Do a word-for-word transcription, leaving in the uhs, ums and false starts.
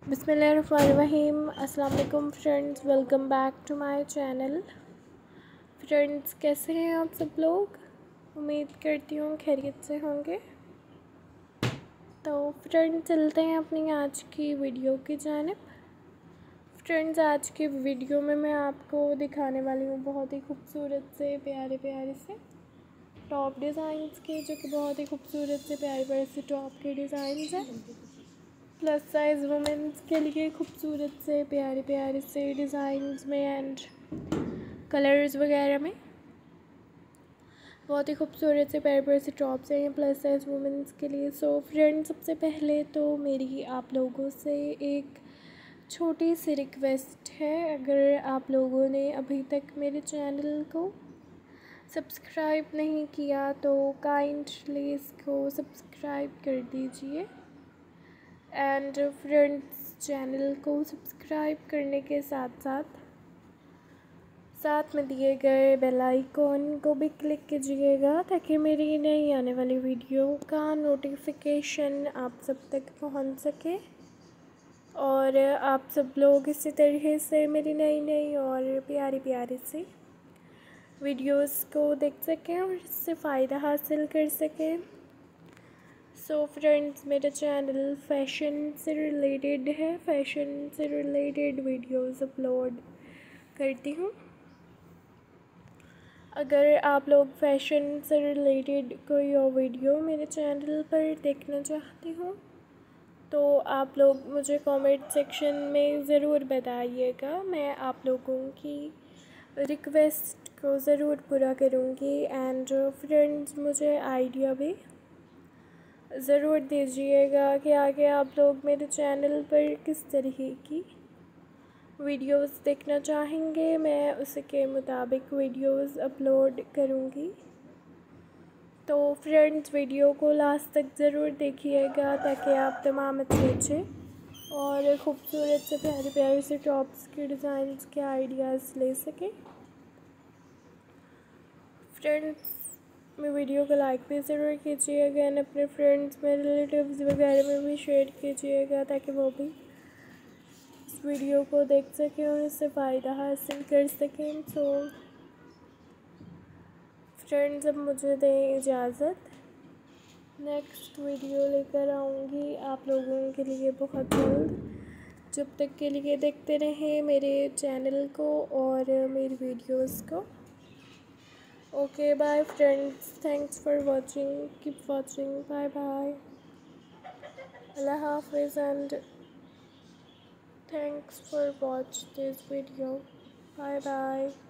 बिस्मिल्लाहिर्रहमानिर्रहीम। अस्सलाम वालेकुम friends, welcome back to my channel. Friends, कैसे हैं आप सब लोग? उम्मीद करती हूँ खैरियत से होंगे। तो फ्रेंड्स, चलते हैं अपनी आज की वीडियो की जानिब। फ्रेंड्स, आज की वीडियो में मैं आपको दिखाने वाली हूँ बहुत ही खूबसूरत से प्यारे प्यारे से टॉप डिज़ाइंस के, जो कि बहुत ही खूबसूरत से प्यारे प्यारे से टॉप के डिज़ाइंस हैं। प्लस साइज़ वुमेंस के लिए खूबसूरत से प्यारे प्यारे से डिज़ाइंस में एंड कलर्स वगैरह में बहुत ही खूबसूरत से प्यारे प्यारे से टॉप्स हैं प्लस साइज़ वुमेंस के लिए। सो फ्रेंड्स, सबसे पहले तो मेरी आप लोगों से एक छोटी सी रिक्वेस्ट है। अगर आप लोगों ने अभी तक मेरे चैनल को सब्सक्राइब नहीं किया तो काइंडली इसको सब्सक्राइब कर दीजिए एंड फ्रेंड्स, चैनल को सब्सक्राइब करने के साथ साथ साथ में दिए गए बेल आइकॉन को भी क्लिक कीजिएगा ताकि मेरी नई आने वाली वीडियो का नोटिफिकेशन आप सब तक पहुंच सके और आप सब लोग इसी तरह से मेरी नई नई और प्यारी प्यारी सी वीडियोस को देख सकें और इससे फ़ायदा हासिल कर सकें। सो फ्रेंड्स, मेरा चैनल फ़ैशन से रिलेटेड है, फ़ैशन से रिलेटेड वीडियोस अपलोड करती हूँ। अगर आप लोग फ़ैशन से रिलेटेड कोई और वीडियो मेरे चैनल पर देखना चाहते हो तो आप लोग मुझे कमेंट सेक्शन में ज़रूर बताइएगा। मैं आप लोगों की रिक्वेस्ट को ज़रूर पूरा करूँगी एंड फ्रेंड्स, मुझे आइडिया भी ज़रूर दीजिएगा कि आगे आप लोग मेरे चैनल पर किस तरह की वीडियोस देखना चाहेंगे। मैं उसके मुताबिक वीडियोस अपलोड करूँगी। तो फ्रेंड्स, वीडियो को लास्ट तक ज़रूर देखिएगा ताकि आप तमाम अच्छे अच्छे और ख़ूबसूरत से प्यारे प्यारे से टॉप्स के डिज़ाइंस के आइडियाज़ ले सकें। फ्रेंड्स, मेरी वीडियो को लाइक भी ज़रूर कीजिएगा एंड अपने फ्रेंड्स में रिलेटिव्स वगैरह में भी शेयर कीजिएगा ताकि वो भी इस वीडियो को देख सकें और इससे फ़ायदा हासिल कर सकें। सो फ्रेंड्स, अब मुझे दें इजाज़त। नेक्स्ट वीडियो लेकर आऊँगी आप लोगों के लिए बहुत जल्द। जब तक के लिए देखते रहें मेरे चैनल को और मेरी वीडियोस को। Okay, bye friends, thanks for watching, keep watching, bye bye, अल्लाह हाफिज़ and thanks for watch this video, bye bye.